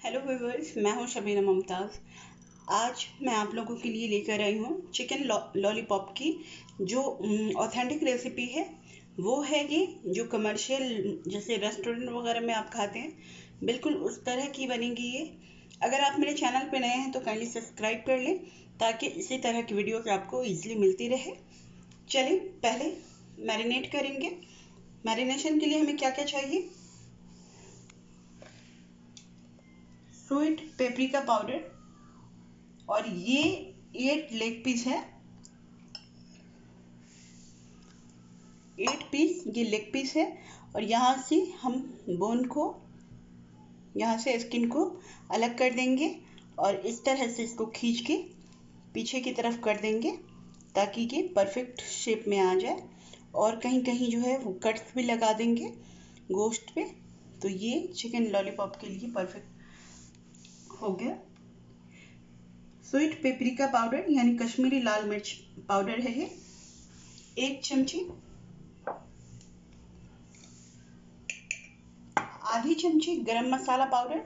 Hello viewers, मैं हूं शबीना मुमताज़। आज मैं आप लोगों के लिए लेकर आई हूं चिकन लॉलीपॉप की जो ऑथेंटिक रेसिपी है। वो है ये जो कमर्शियल जैसे रेस्टोरेंट वगैरह में आप खाते हैं, बिल्कुल उस तरह की बनेगी ये। अगर आप मेरे चैनल पे नए हैं तो काइंडली सब्सक्राइब कर लें ताकि इसी तरह की वीडियोस आपको ईजिली मिलती रहे। चलिए पहले मैरिनेट करेंगे। मैरिनेशन के लिए हमें क्या क्या चाहिए? स्वीट पेपरिका पाउडर, और ये 8 लेग पीस है। 8 पीस ये लेग पीस है। और यहाँ से हम बोन को, यहाँ से स्किन को अलग कर देंगे और इस तरह से इसको खींच के पीछे की तरफ कर देंगे ताकि ये परफेक्ट शेप में आ जाए। और कहीं कहीं जो है वो कट्स भी लगा देंगे गोश्त पे। तो ये चिकन लॉलीपॉप के लिए परफेक्ट हो गया। स्वीट पेपरिका पाउडर यानी कश्मीरी लाल मिर्च पाउडर है ये 1 चमची। आधी चमची गरम मसाला पाउडर,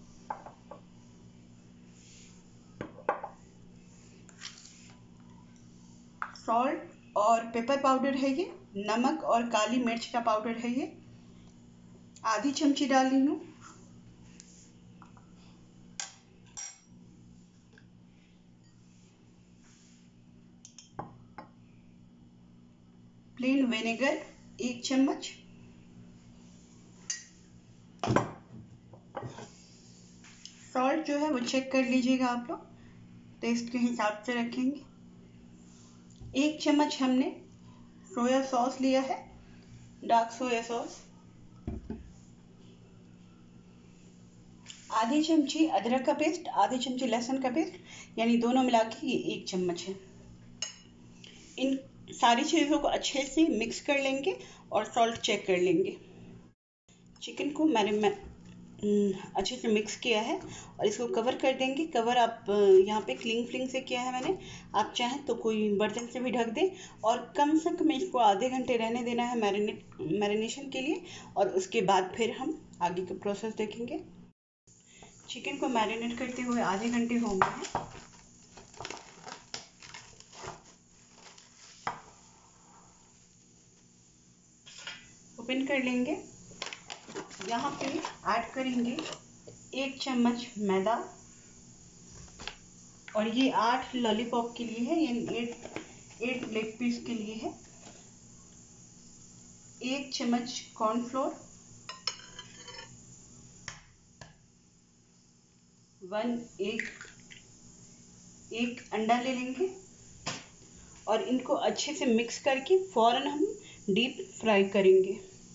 सॉल्ट और पेपर पाउडर है ये, नमक और काली मिर्च का पाउडर है ये, आधी चमची डाल रही हूँ। प्लेन विनेगर 1 चम्मच। सॉल्ट जो है वो चेक कर लीजिएगा, आप लोग टेस्ट के हिसाब से रखेंगे। 1 चम्मच हमने सोया सॉस लिया है, डार्क सोया सॉस। आधी चमची अदरक का पेस्ट, आधी चमची लहसुन का पेस्ट, यानी दोनों मिला के ये 1 चम्मच है। इन सारी चीज़ों को अच्छे से मिक्स कर लेंगे और सॉल्ट चेक कर लेंगे। चिकन को मैंने अच्छे से मिक्स किया है और इसको कवर कर देंगे। कवर आप यहाँ पे क्लिंग फ्लिंग से किया है मैंने। आप चाहें तो कोई बर्तन से भी ढक दें और कम से कम इसको आधे घंटे रहने देना है मैरिनेशन के लिए। और उसके बाद फिर हम आगे का प्रोसेस देखेंगे। चिकन को मैरिनेट करते हुए आधे घंटे हो गए हैं। ओपन कर लेंगे। यहाँ पे ऐड करेंगे 1 चम्मच मैदा, और ये 8 लॉलीपॉप के लिए है, यानी 8 लेग पीस के लिए है। 1 चम्मच कॉर्नफ्लोर, एक अंडा ले लेंगे और इनको अच्छे से मिक्स करके फौरन हम डीप फ्राई करेंगे।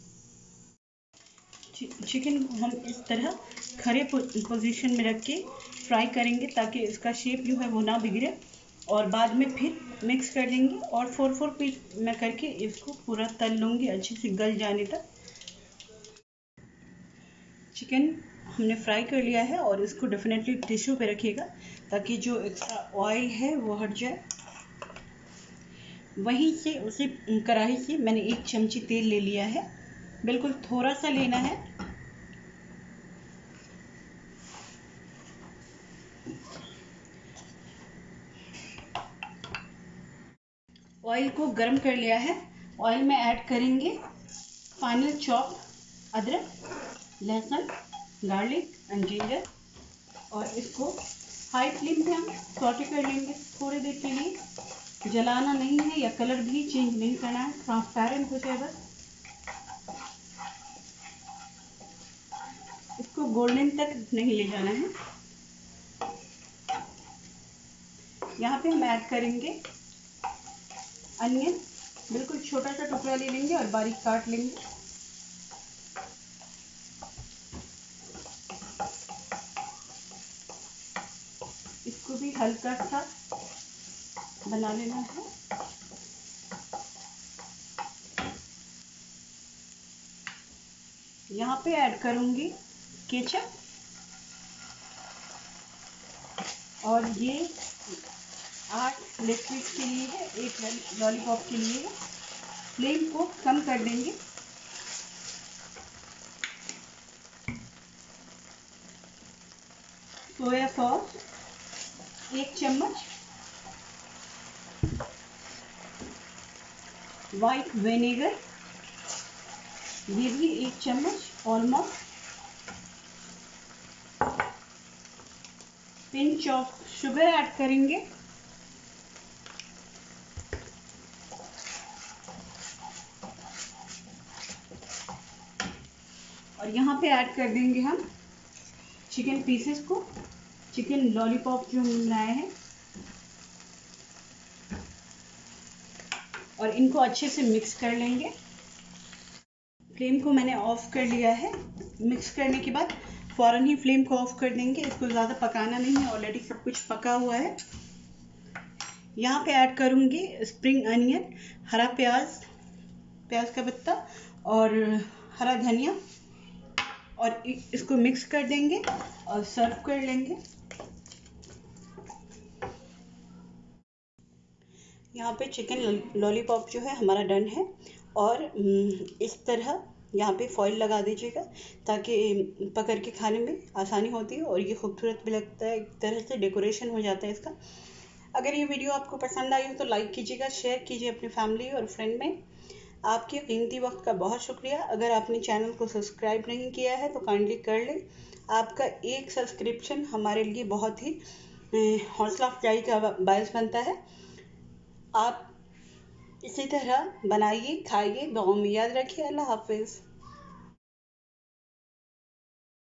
चिकन को हम इस तरह खड़े पोजीशन में रख के फ्राई करेंगे ताकि इसका शेप जो है वो ना बिगड़े। और बाद में फिर मिक्स कर देंगे और 4 पीस में करके इसको पूरा तल लूँगी अच्छे से गल जाने तक। चिकन हमने फ्राई कर लिया है और इसको डेफिनेटली टिश्यू पे रखिएगा ताकि जो एक्स्ट्रा ऑयल है वो हट जाए। वहीं से उसी कढ़ाई से मैंने 1 चमची तेल ले लिया है, बिल्कुल थोड़ा सा लेना है। ऑयल को गर्म कर लिया है। ऑयल में ऐड करेंगे फाइनल चॉप अदरक, लहसुन, गार्लिक एंड जिंजर, और इसको हाई फ्लेम पे हम सॉटे कर लेंगे थोड़ी देर के लिए। जलाना नहीं है या कलर भी चेंज नहीं करना है, ट्रांसपेरेंट हो जाए बस। इसको गोल्डन तक नहीं ले जाना है। यहाँ पे हम ऐड करेंगे अनियन, बिल्कुल छोटा सा टुकड़ा ले लेंगे और बारीक काट लेंगे। इसको भी हल्का सा बना लेना है। यहाँ पे ऐड करूँगी केचप, और ये 8 लेग पीस के लिए है, 1 लॉलीपॉप के लिए है। फ्लेम को कम कर देंगे। सोया सॉस 1 चम्मच, वाइट विनेगर ये भी 1 चम्मच almost, pinch of sugar add करेंगे, और यहाँ पे ऐड कर देंगे हम चिकन पीसेस को, चिकन लॉलीपॉप जो हम लाए हैं, और इनको अच्छे से मिक्स कर लेंगे। फ्लेम को मैंने ऑफ कर लिया है। मिक्स करने के बाद फ़ौरन ही फ्लेम को ऑफ कर देंगे, इसको ज़्यादा पकाना नहीं है, ऑलरेडी सब कुछ पका हुआ है। यहाँ पे ऐड करूँगी स्प्रिंग अनियन, हरा प्याज, प्याज का पत्ता और हरा धनिया, और इसको मिक्स कर देंगे और सर्व कर लेंगे। यहाँ पे चिकन लॉलीपॉप जो है हमारा डन है, और इस तरह यहाँ पे फॉइल लगा दीजिएगा ताकि पकड़ के खाने में आसानी होती है, और ये खूबसूरत भी लगता है, एक तरह से डेकोरेशन हो जाता है इसका। अगर ये वीडियो आपको पसंद आई हो तो लाइक कीजिएगा, शेयर कीजिए अपनी फैमिली और फ्रेंड में। आपके कीमती वक्त का बहुत शुक्रिया। अगर आपने चैनल को सब्सक्राइब नहीं किया है तो काइंडली कर लें। आपका एक सब्सक्रिप्शन हमारे लिए बहुत ही हौसला अफजाई का बायस बनता है। आप इसी तरह बनाइए, खाइए, दुआओं में याद रखिए। अल्लाह हाफिज़।